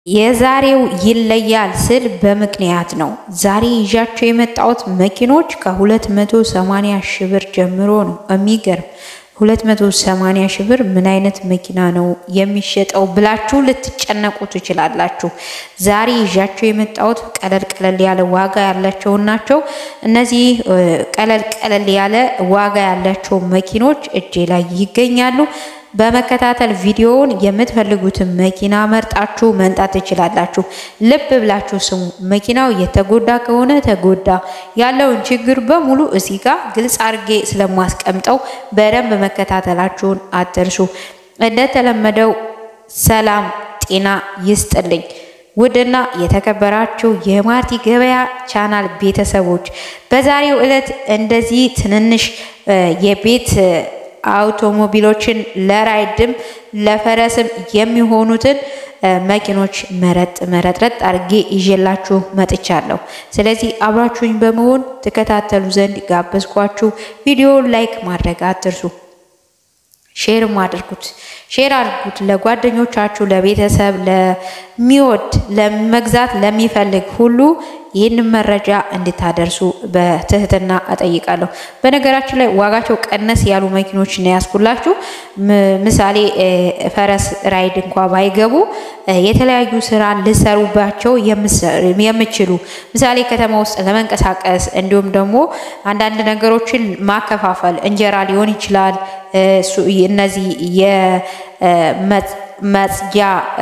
የዛሬው ይለያል ስል በምክንያት ነው። ዛሬ ይዣቸው የመጣሁት መኪኖች ከ280 ሺህ ብር ጀምሮ ነው። የሚገርም 280 ሺህ ብር ምን አይነት መኪና ነው የሚሸጠው ብላችሁ ልትጨነቁ ትችላላችሁ። ዛሬ ይዣቸው የመጣሁት ቀለል ያለ ዋጋ ያላቸው ናቸው። እነዚህ ቀለል ያለ ዋጋ ያላቸው መኪኖች እጄ ላይ ይገኛሉ። በመከታተል ቪዲዮውን የምትፈልጉትን መኪና መርጣችሁ መንጣት ትችላላችሁ። ልብ ብላችሁ ስሙ። መኪናው የተጎዳ ከሆነ ተጎዳ ያለውን ችግር በሙሉ እዚህ ጋር ግልጽ አድርጌ ስለማስቀምጠው በደንብ መከታተላችሁን አትርሱ። እንደተለመደው ሰላም ጤና ይስጥልኝ። ውድና የተከበራችሁ የማርቲ ገበያ ቻናል ቤተሰቦች በዛሬው ዕለት እንደዚህ ትንንሽ የቤት አውቶሞቢሎችን ለራይድም ለፈረስም የሚሆኑትን መኪኖች መረጥ አርጌ ይዤላችሁ መጥቻለሁ። ስለዚህ አብራችሁኝ በመሆን ተከታተሉ ዘንድ ጋበዝኳችሁ። ቪዲዮውን ላይክ ማድረግ አትርሱ። ሼር አድርጉት ለጓደኞቻችሁ፣ ለቤተሰብ፣ ለሚወድ ለመግዛት ለሚፈልግ ሁሉ ይህን መረጃ እንድታደርሱ በትህትና እጠይቃለሁ። በነገራችን ላይ ዋጋቸው ቀነስ ያሉ መኪኖች ነው ያስኩላችሁ። ምሳሌ ፈረስ ራይድ እንኳን ባይገቡ የተለያዩ ስራ ልሰሩባቸው የምትችሉ ምሳሌ ከተማ ውስጥ ለመንቀሳቀስ እንዲሁም ደግሞ አንዳንድ ነገሮችን ማከፋፈል እንጀራ ሊሆን ይችላል። እነዚህ መጽጃ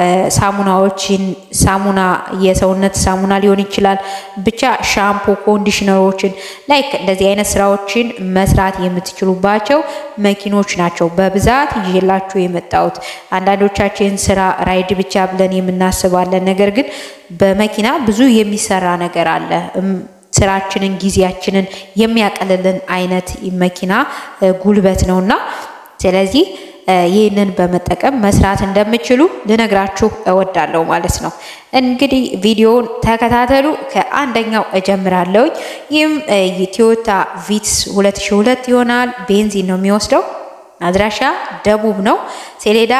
ሳሙና የሰውነት ሳሙና ሊሆን ይችላል። ብቻ ሻምፖ፣ ኮንዲሽነሮችን ላይክ እንደዚህ አይነት ስራዎችን መስራት የምትችሉባቸው መኪኖች ናቸው በብዛት ይዤላችሁ የመጣሁት። አንዳንዶቻችን ስራ ራይድ ብቻ ብለን የምናስባለን፣ ነገር ግን በመኪና ብዙ የሚሰራ ነገር አለ። ስራችንን ጊዜያችንን የሚያቀልልን አይነት መኪና ጉልበት ነውና ስለዚህ ይህንን በመጠቀም መስራት እንደምትችሉ ልነግራችሁ እወዳለሁ ማለት ነው። እንግዲህ ቪዲዮውን ተከታተሉ። ከአንደኛው እጀምራለሁ። ይህም ቶዮታ ቪትስ 2002 ይሆናል። ቤንዚን ነው የሚወስደው። አድራሻ ደቡብ ነው። ሰሌዳ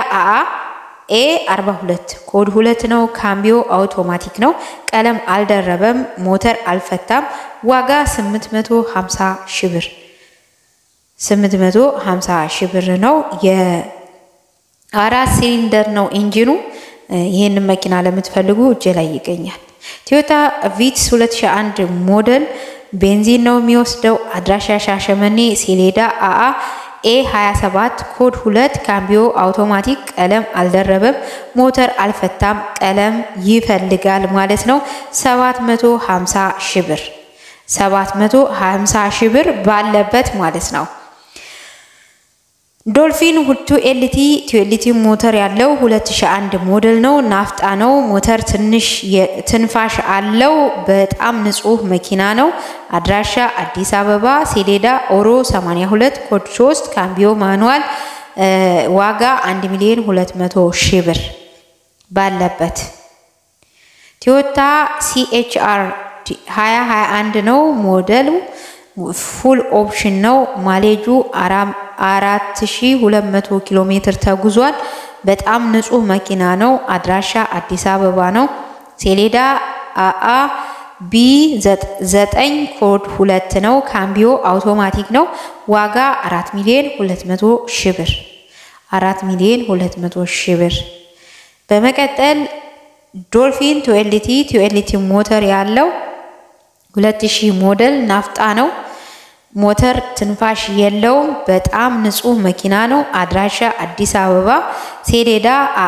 A42 ኮድ 2 ነው። ካምቢዮ አውቶማቲክ ነው። ቀለም አልደረበም። ሞተር አልፈታም። ዋጋ 850 ሺህ ብር 850 ሺህ ብር ነው። የአራት ሲሊንደር ነው ኢንጂኑ። ይሄን መኪና ለምትፈልጉ እጄ ላይ ይገኛል። ቶዮታ ቪትስ 2001 ሞዴል ቤንዚን ነው የሚወስደው። አድራሻ ሻሸመኔ። ሰሌዳ A27 ኮድ 2 ካምቢዮ አውቶማቲክ ቀለም አልደረበም። ሞተር አልፈታም። ቀለም ይፈልጋል ማለት ነው። 750 ሺህ ብር 750 ሺህ ብር ባለበት ማለት ነው። ዶልፊን 2LT ሞተር ያለው 2001 ሞዴል ነው። ናፍጣ ነው። ሞተር ትንፋሽ አለው። በጣም ንጹህ መኪና ነው። አድራሻ አዲስ አበባ። ሰሌዳ ኦሮ 82 ኮድ 3 ካምቢዮ ማኑዋል። ዋጋ 1,200,000 ሺህ ብር ባለበት። ቶዮታ CHR 2021 ነው ሞዴሉ። ፉል ኦፕሽን ነው። ማሌጁ 4200 ኪሎ ሜትር ተጉዟል። በጣም ንጹህ መኪና ነው። አድራሻ አዲስ አበባ ነው። ሰሌዳ B9 ኮድ 2 ነው። ካምቢዮ አውቶማቲክ ነው። ዋጋ 4,200,000 ሺህ ብር 4,200,000 ሺህ ብር። በመቀጠል ዶልፊን 2LT ሞተር ያለው 2000 ሞዴል ናፍጣ ነው። ሞተር ትንፋሽ የለውም። በጣም ንጹህ መኪና ነው። አድራሻ አዲስ አበባ። ሰሌዳ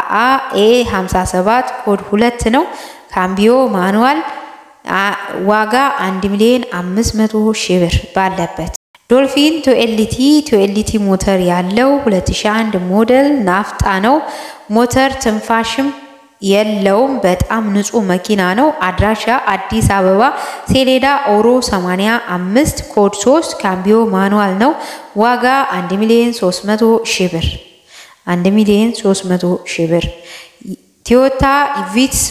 A57 ኮድ 2 ነው። ካምቢዮ ማኑዋል። ዋጋ 1,500,000 ሺህ ብር ባለበት። ዶልፊን 2LT ሞተር ያለው 2001 ሞዴል ናፍጣ ነው። ሞተር ትንፋሽም የለውም። በጣም ንጹህ መኪና ነው። አድራሻ አዲስ አበባ። ሰሌዳ ኦሮ 85 ኮድ 3 ካምቢዮ ማኑዋል ነው። ዋጋ 1,300,000 ሺህ ብር 1,300,000 ሺህ ብር። ቶዮታ ቪትስ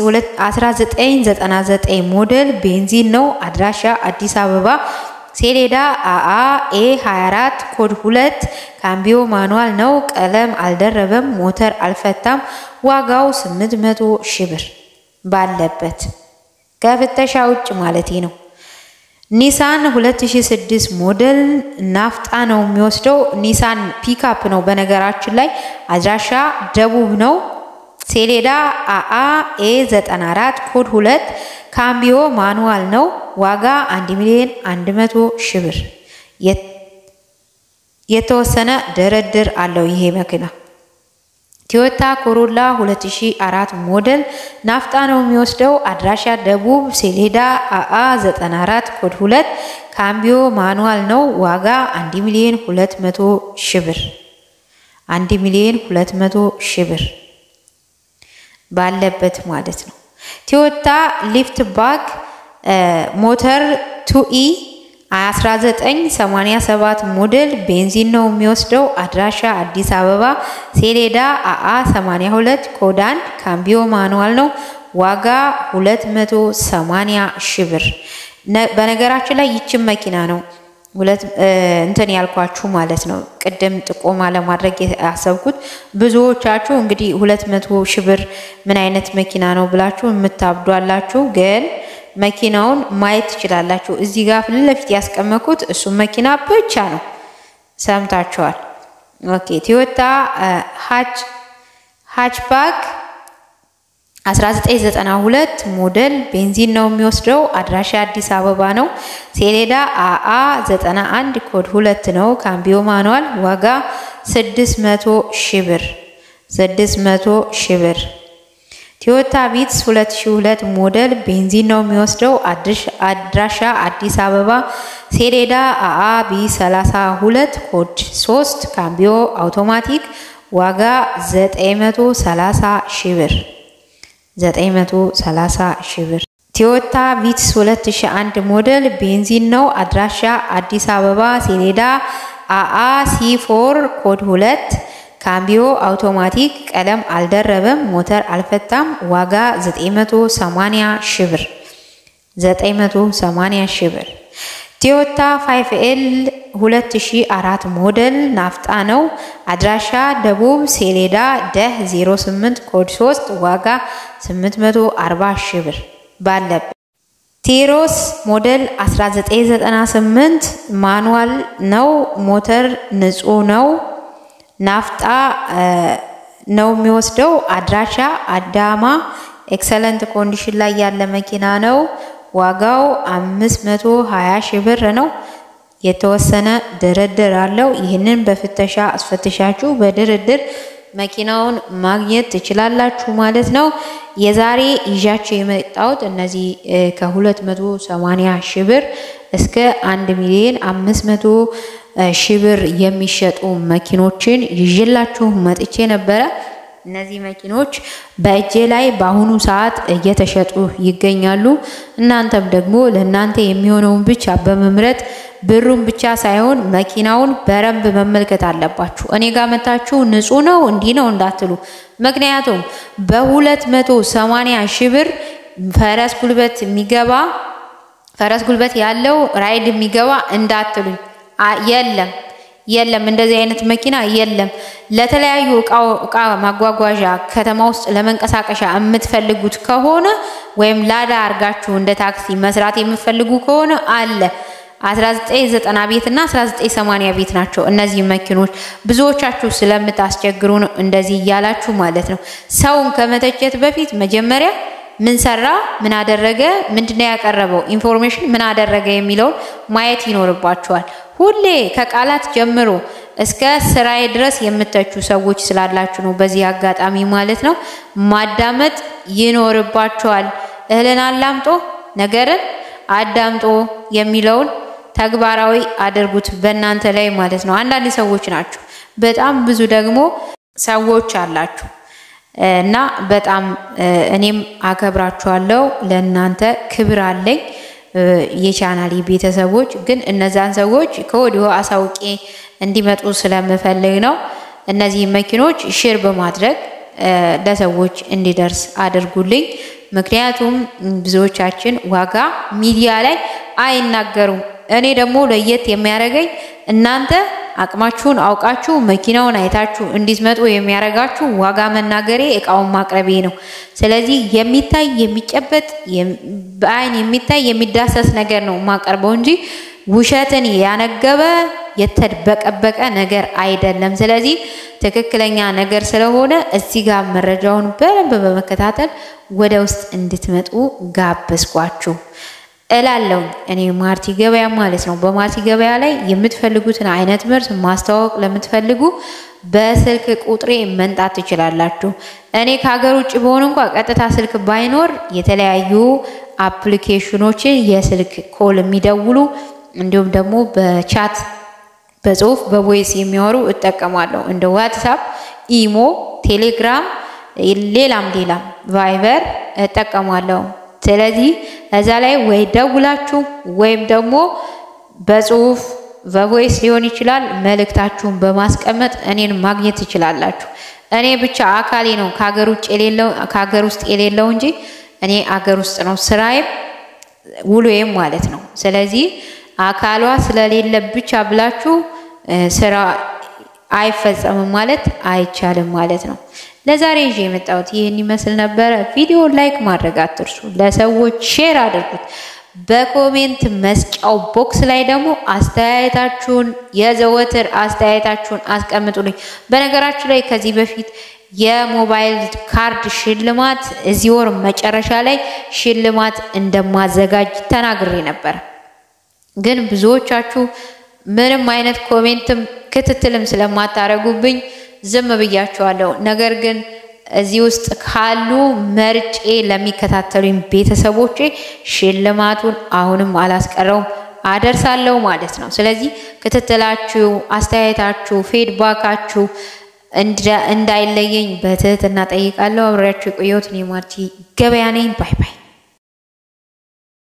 1999 ሞዴል ቤንዚን ነው። አድራሻ አዲስ አበባ። ሰሌዳ A24 ኮድ 2 ካምቢዮ ማኑዋል ነው። ቀለም አልደረበም። ሞተር አልፈታም። ዋጋው 800 ሺህ ብር ባለበት ከፍተሻ ውጭ ማለት ነው። ኒሳን 2006 ሞዴል ናፍጣ ነው የሚወስደው። ኒሳን ፒክአፕ ነው በነገራችን ላይ አድራሻ ደቡብ ነው። ሴሌዳ AA A94 ኮድ 2 ካምቢዮ ማኑዋል ነው። ዋጋ 1,100,000 ብር የተወሰነ ድርድር አለው ይሄ መኪና። ቶዮታ ኮሮላ 2004 ሞዴል ናፍጣ ነው የሚወስደው አድራሻ ደቡብ ሴሌዳ AA 94 ኮድ 2 ካምቢዮ ማኑዋል ነው። ዋጋ 1,200,000 ብር 1,200,000 ብር ባለበት ማለት ነው። ቶዮታ ሊፍት ባክ ሞተር 2E 1987 ሞዴል ቤንዚን ነው የሚወስደው አድራሻ አዲስ አበባ ሴሌዳ AA 82 ኮድ 1 ካምቢዮ ማኑዋል ነው። ዋጋ 280,000 ብር በነገራችን ላይ ይችን መኪና ነው እንትን ያልኳችሁ ማለት ነው። ቅድም ጥቆማ ለማድረግ ያሰብኩት ብዙዎቻችሁ እንግዲህ 200,000 ብር ምን አይነት መኪና ነው ብላችሁ የምታብዷላችሁ ግን መኪናውን ማየት ትችላላችሁ። እዚህ ጋር ፍለፊት ያስቀመጥኩት እሱ መኪና ብቻ ነው። ሰምታችኋል። ኦኬ ቶዮታ ሃችባክ 1992 ሞዴል ቤንዚን ነው የሚወስደው አድራሻ አዲስ አበባ ነው። ሴሌዳ AA 91 ኮድ 2 ነው ካምቢዮ ማኑዋል ዋጋ 600,000 ብር 600,000 ብር። ቶዮታ ቪትስ 2002 ሞዴል ቤንዚን ነው የሚወስደው አድራሻ አዲስ አበባ ሴሌዳ AA B32 ኮድ 3 ካምቢዮ አውቶማቲክ ዋጋ 930,000 ብር 930,000 ብር። ቶዮታ ቪትስ 2001 ሞዴል ቤንዚን ነው አድራሻ አዲስ አበባ ሴሌዳ AA C4 ኮድ 2 ካምቢዮ አውቶማቲክ ቀለም አልደረበም ሞተር አልፈታም ዋጋ 980,000 ብር 980,000 ብር። ቶዮታ 5L 2004 ሞዴል ናፍጣ ነው አድራሻ ደቡብ ሴሌዳ ደህ 08 ኮድ 3 ዋጋ 840,000 ብር ባለበት። ቲሮስ ሞዴል 1998 ማኑዋል ነው ሞተር ንጹህ ነው ናፍጣ ነው የሚወስደው አድራሻ አዳማ ኤክሰለንት ኮንዲሽን ላይ ያለ መኪና ነው። ዋጋው 520,000 ብር ነው። የተወሰነ ድርድር አለው። ይህንን በፍተሻ አስፈትሻችሁ በድርድር መኪናውን ማግኘት ትችላላችሁ ማለት ነው። የዛሬ ይዣችሁ የመጣሁት እነዚህ ከ280,000 ብር እስከ 1,500,000 ብር የሚሸጡ መኪኖችን ይዤላችሁ መጥቼ ነበረ። እነዚህ መኪኖች በእጄ ላይ በአሁኑ ሰዓት እየተሸጡ ይገኛሉ። እናንተም ደግሞ ለእናንተ የሚሆነውን ብቻ በመምረጥ ብሩን ብቻ ሳይሆን መኪናውን በረንብ መመልከት አለባችሁ። እኔ ጋር መታችሁ ንጹህ ነው እንዲህ ነው እንዳትሉ። ምክንያቱም በ280,000 ብር ፈረስ ጉልበት ያለው ራይድ የሚገባ እንዳትሉኝ። የለም እንደዚህ አይነት መኪና የለም። ለተለያዩ እቃ ማጓጓዣ ከተማ ውስጥ ለመንቀሳቀሻ የምትፈልጉት ከሆነ ወይም ላዳ አርጋችሁ እንደ ታክሲ መስራት የምትፈልጉ ከሆነ አለ 1990 ቤት እና 1980 ቤት ናቸው እነዚህ መኪኖች። ብዙዎቻችሁ ስለምታስቸግሩ ነው እንደዚህ ያላችሁ ማለት ነው። ሰውን ከመተቸት በፊት መጀመሪያ ምን ሰራ፣ ምን አደረገ፣ ምንድነው ያቀረበው ኢንፎርሜሽን ምን አደረገ የሚለውን ማየት ይኖርባችኋል። ሁሌ ከቃላት ጀምሮ እስከ ስራዬ ድረስ የምትተቹ ሰዎች ስላላችሁ ነው በዚህ አጋጣሚ ማለት ነው ማዳመጥ ይኖርባችኋል። እህልን አላምጦ ነገርን አዳምጦ የሚለውን ተግባራዊ አድርጉት በእናንተ ላይ ማለት ነው። አንዳንድ ሰዎች ናቸው፣ በጣም ብዙ ደግሞ ሰዎች አላችሁ እና በጣም እኔም አከብራችኋለሁ። ለእናንተ ክብር አለኝ የቻናሌ ቤተሰቦች። ግን እነዛን ሰዎች ከወዲሁ አሳውቄ እንዲመጡ ስለምፈልግ ነው። እነዚህ መኪኖች ሼር በማድረግ ለሰዎች እንዲደርስ አድርጉልኝ። ምክንያቱም ብዙዎቻችን ዋጋ ሚዲያ ላይ አይናገሩም። እኔ ደግሞ ለየት የሚያደርገኝ እናንተ አቅማችሁን አውቃችሁ መኪናውን አይታችሁ እንዲስመጡ የሚያረጋችሁ ዋጋ መናገሬ እቃውን ማቅረቤ ነው። ስለዚህ የሚታይ የሚጨበጥ በአይን የሚታይ የሚዳሰስ ነገር ነው ማቀርበው እንጂ ውሸትን ያነገበ የተደበቀበቀ ነገር አይደለም። ስለዚህ ትክክለኛ ነገር ስለሆነ እዚህ ጋር መረጃውን በደንብ በመከታተል ወደ ውስጥ እንድትመጡ ጋብዝኳችሁ እላለሁ። እኔ ማርቲ ገበያ ማለት ነው። በማርቲ ገበያ ላይ የምትፈልጉትን አይነት ምርት ማስተዋወቅ ለምትፈልጉ በስልክ ቁጥሬ መንጣት ትችላላችሁ። እኔ ከሀገር ውጭ በሆነ እንኳን ቀጥታ ስልክ ባይኖር የተለያዩ አፕሊኬሽኖችን የስልክ ኮል የሚደውሉ እንዲሁም ደግሞ በቻት በጽሁፍ በቮይስ የሚያወሩ እጠቀማለሁ። እንደ ዋትስአፕ፣ ኢሞ፣ ቴሌግራም ሌላም ቫይበር እጠቀማለሁ። ስለዚህ እዛ ላይ ወይ ደውላችሁ ወይም ደግሞ በጽሁፍ በቮይስ ሊሆን ይችላል መልእክታችሁን በማስቀመጥ እኔን ማግኘት ትችላላችሁ። እኔ ብቻ አካሌ ነው ከሀገር ውስጥ የሌለው እንጂ እኔ አገር ውስጥ ነው ስራዬም ውሎዬም ማለት ነው። ስለዚህ አካሏ ስለሌለ ብቻ ብላችሁ ስራ አይፈጸምም ማለት አይቻልም ማለት ነው። ለዛሬ ይዤ የመጣሁት ይሄን ይመስል ነበር። ቪዲዮ ላይክ ማድረግ አትርሱ፣ ለሰዎች ሼር አድርጉት። በኮሜንት መስጫው ቦክስ ላይ ደግሞ አስተያየታችሁን የዘወትር አስተያየታችሁን አስቀምጡልኝ። በነገራችን ላይ ከዚህ በፊት የሞባይል ካርድ ሽልማት እዚህ ወር መጨረሻ ላይ ሽልማት እንደማዘጋጅ ተናግሬ ነበር። ግን ብዙዎቻችሁ ምንም አይነት ኮሜንትም ክትትልም ስለማታረጉብኝ ዝም ብያችኋለሁ። ነገር ግን እዚህ ውስጥ ካሉ መርጬ ለሚከታተሉኝ ቤተሰቦቼ ሽልማቱን አሁንም አላስቀረውም አደርሳለሁ ማለት ነው። ስለዚህ ክትትላችሁ፣ አስተያየታችሁ፣ ፊድባካችሁ እንዳይለየኝ በትህትና ጠይቃለሁ። አብሬያችሁ የቆየሁት እኔ ማርቲ ገበያ ነኝ። ባይ ባይ።